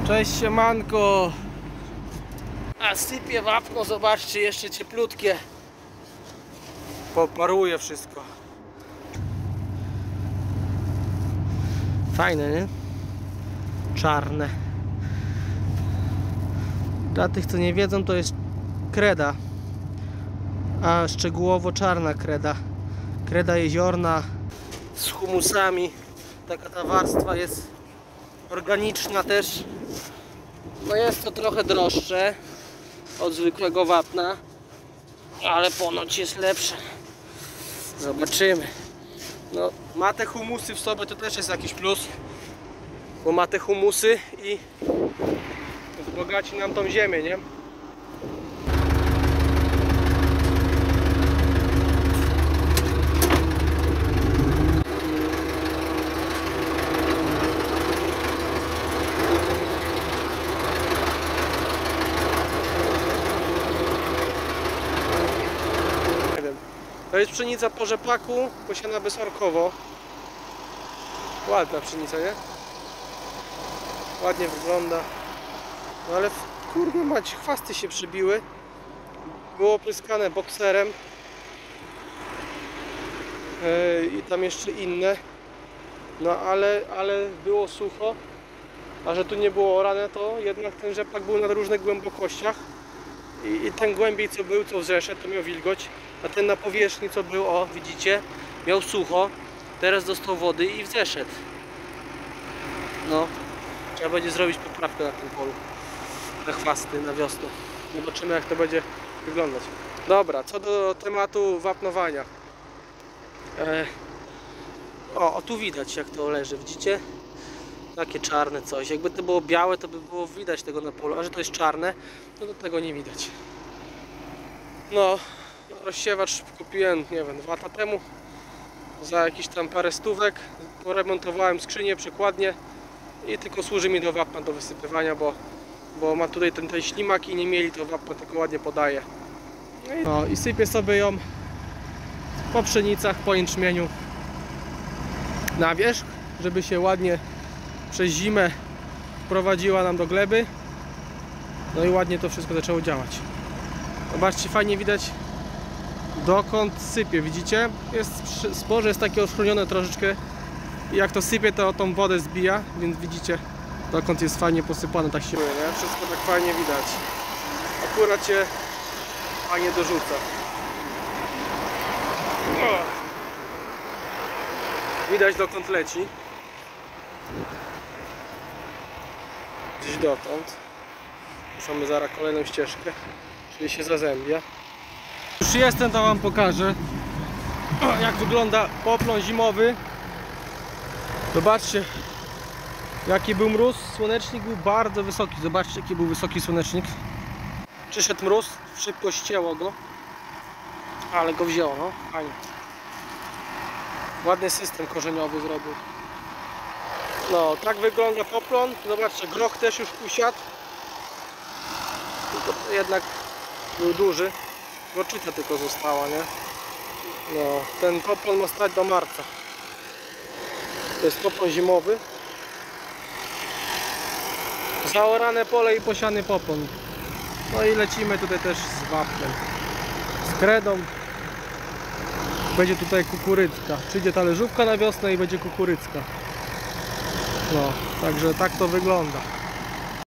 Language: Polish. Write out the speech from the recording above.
Cześć, siemanko. A sypie wapno, zobaczcie, jeszcze cieplutkie. Poparuje wszystko. Fajne, nie? Czarne. Dla tych, co nie wiedzą, to jest kreda. A szczegółowo czarna kreda. Kreda jeziorna z humusami. Taka ta warstwa jest organiczna też. No jest to trochę droższe od zwykłego wapna, ale ponoć jest lepsze. Zobaczymy. No, ma te humusy w sobie, to też jest jakiś plus, bo ma te humusy i wzbogaci nam tą ziemię, nie? To jest pszenica po rzepaku, posiana bezorkowo. Ładna pszenica, nie? Ładnie wygląda. No ale kurde mać, chwasty się przybiły. Było opryskane bokserem. I tam jeszcze inne. No ale było sucho. A że tu nie było orane, to jednak ten rzepak był na różnych głębokościach. I ten głębiej co był, co zeszedł, to miał wilgoć. A ten na powierzchni co był, o widzicie, miał sucho. Teraz dostał wody i wzeszedł. No, trzeba będzie zrobić poprawkę na tym polu. Na chwasty, na wiosnę. Zobaczymy, jak to będzie wyglądać. Dobra, co do tematu wapnowania. O, tu widać, jak to leży, widzicie? Takie czarne coś. Jakby to było białe, to by było widać tego na polu, a że to jest czarne, no to tego nie widać. No, rozsiewacz kupiłem, nie wiem, 2 lata temu za jakieś tam parę stówek. Poremontowałem skrzynię, przekładnię i tylko służy mi do wapna, do wysypywania, bo ma tutaj ten ślimak i nie mieli to wapna, tylko ładnie podaje. No i sypię sobie ją po pszenicach, po jęczmieniu na wierzch, żeby się ładnie przez zimę wprowadziła nam do gleby. No i ładnie to wszystko zaczęło działać. Zobaczcie, fajnie widać, dokąd sypie, widzicie? Zboże jest takie ochronione troszeczkę i jak to sypie, to tą wodę zbija, więc widzicie, dokąd jest fajnie posypane, tak się, nie? Wszystko tak fajnie widać. Akurat się fajnie dorzuca. Widać, dokąd leci. Gdzieś dotąd. Mamy zaraz kolejną ścieżkę, czyli się zazębia. Już jestem, to wam pokażę, jak wygląda poplon zimowy. Zobaczcie, jaki był mróz. Słonecznik był bardzo wysoki. Zobaczcie, jaki był wysoki słonecznik. Przyszedł mróz, szybko ścięło go, ale go wzięło, no fajnie. Ładny system korzeniowy zrobił. No, tak wygląda poplon. Zobaczcie, groch też już usiadł. Tylko jednak był duży. Gorczyca tylko została, nie? No, ten poplon ma stać do marca. To jest poplon zimowy. Zaorane pole i posiany poplon. No i lecimy tutaj też z wapnem, z kredą. Będzie tutaj kukurydzka. Przyjdzie talerzówka na wiosnę i będzie kukurydzka. No, także tak to wygląda.